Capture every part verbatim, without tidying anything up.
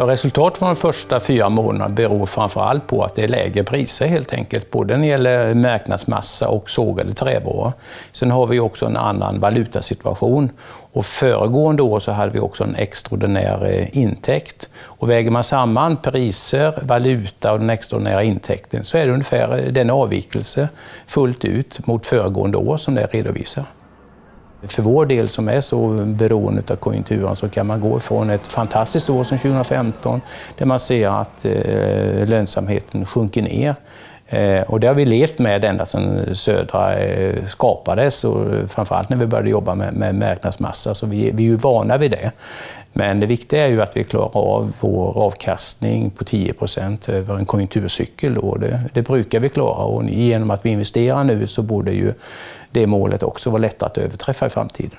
Ja, resultatet från de första fyra månaderna beror framförallt på att det är lägre priser helt enkelt, både när det gäller marknadsmassa och sågade trävaror. Sen har vi också en annan valutasituation och föregående år så hade vi också en extraordinär intäkt. Och väger man samman priser, valuta och den extraordinära intäkten så är det ungefär den avvikelse fullt ut mot föregående år som det redovisar. För vår del som är så beroende av konjunkturen så kan man gå från ett fantastiskt år som tjugohundrafemton där man ser att eh, lönsamheten sjunker ner. Eh, och det har vi levt med ända sedan Södra eh, skapades och framförallt när vi började jobba med, med marknadsmassa, så vi, vi är ju vana vid det. Men det viktiga är ju att vi klarar av vår avkastning på tio procent över en konjunkturcykel. Och det, det brukar vi klara, och genom att vi investerar nu så borde ju det målet också vara lättare att överträffa i framtiden.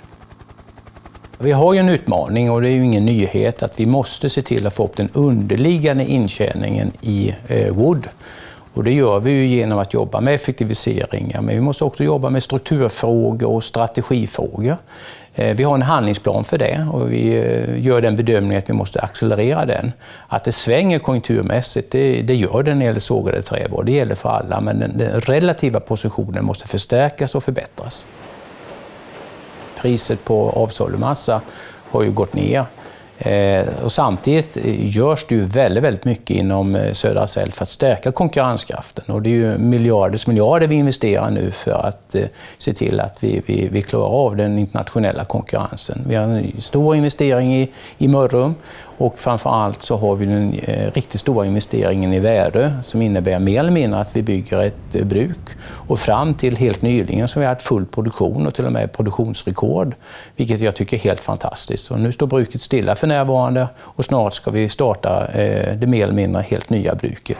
Vi har ju en utmaning, och det är ju ingen nyhet, att vi måste se till att få upp den underliggande intjäningen i eh, Wood. Och det gör vi ju genom att jobba med effektiviseringar, men vi måste också jobba med strukturfrågor och strategifrågor. Vi har en handlingsplan för det och vi gör den bedömningen att vi måste accelerera den. Att det svänger konjunkturmässigt, det, det gör det när det gäller sågade trävaror, det gäller för alla, men den, den relativa positionen måste förstärkas och förbättras. Priset på avsalumassa har ju gått ner. Eh, och samtidigt görs det ju väldigt, väldigt mycket inom Södra Cell för att stärka konkurrenskraften. Och det är ju miljarders miljarder vi investerar nu för att eh, se till att vi, vi, vi klarar av den internationella konkurrensen. Vi har en stor investering i, i Mörrum, och framförallt så har vi den eh, riktigt stora investeringen i Värö som innebär mer eller mindre att vi bygger ett eh, bruk. Och fram till helt nyligen så har vi haft full produktion och till och med produktionsrekord, vilket jag tycker är helt fantastiskt. Och nu står bruket stilla för närvarande och snart ska vi starta eh, det mer eller mindre helt nya bruket.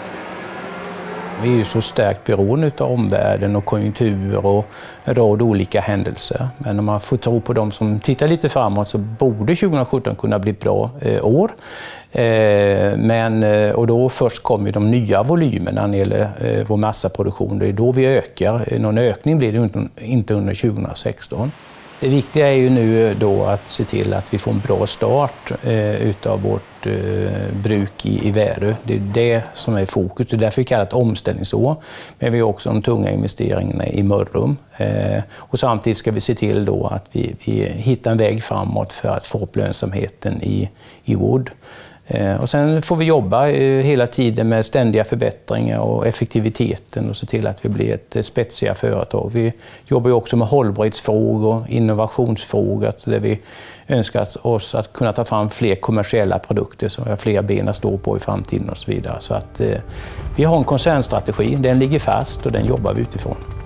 Vi är ju så starkt beroende av omvärlden och konjunkturer och en rad olika händelser. Men om man får tro på dem som tittar lite framåt så borde tjugosjutton kunna bli ett bra eh, år. Eh, men, och då först kommer de nya volymerna när det gäller eh, vår massaproduktion. Det är då vi ökar. Någon ökning blir det inte under tjugohundrasexton. Det viktiga är ju nu då att se till att vi får en bra start eh, utav vårt eh, bruk i, i Värö. Det är det som är fokus. Det är därför vi kallar det ett omställningsår. Men vi har också de tunga investeringarna i Mörrum. Eh, och samtidigt ska vi se till då att vi, vi hittar en väg framåt för att få upp lönsamheten i, i Wood. Och sen får vi jobba hela tiden med ständiga förbättringar och effektiviteten och se till att vi blir ett spetsiga företag. Vi jobbar ju också med hållbarhetsfrågor, innovationsfrågor, där vi önskar oss att kunna ta fram fler kommersiella produkter som vi har fler ben att stå på i framtiden och så vidare. Så att vi har en koncernstrategi, den ligger fast och den jobbar vi utifrån.